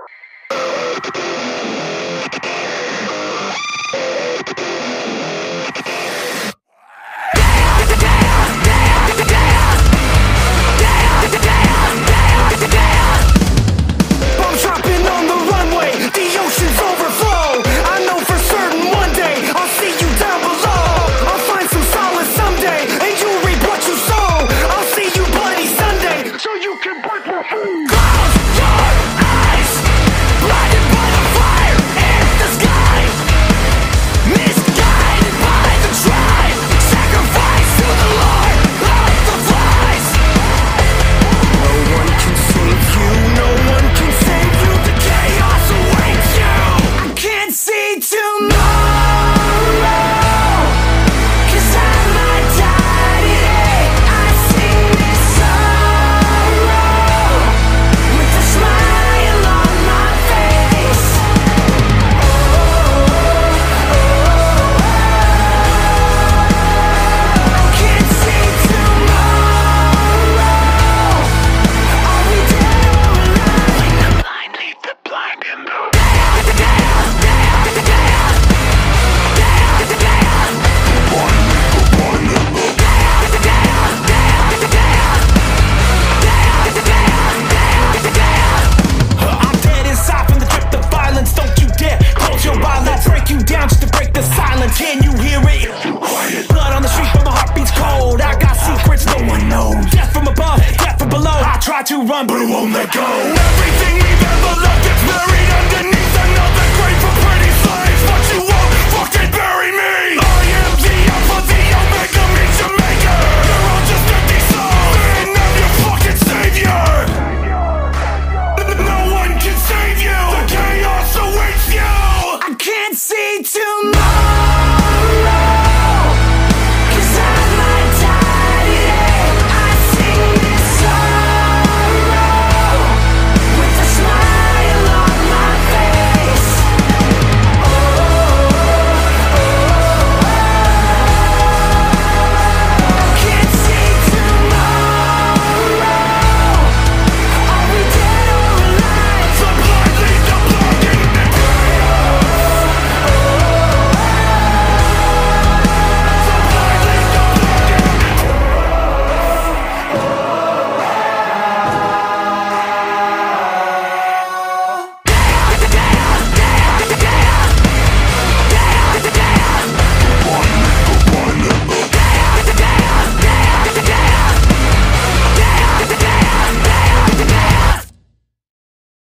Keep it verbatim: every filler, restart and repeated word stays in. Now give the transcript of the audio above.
Can you hear it? Blood on the street, but my heart beats cold. I got secrets no one knows. Death from above, death from below. I try to run, but it won't let go. Everything we've ever loved.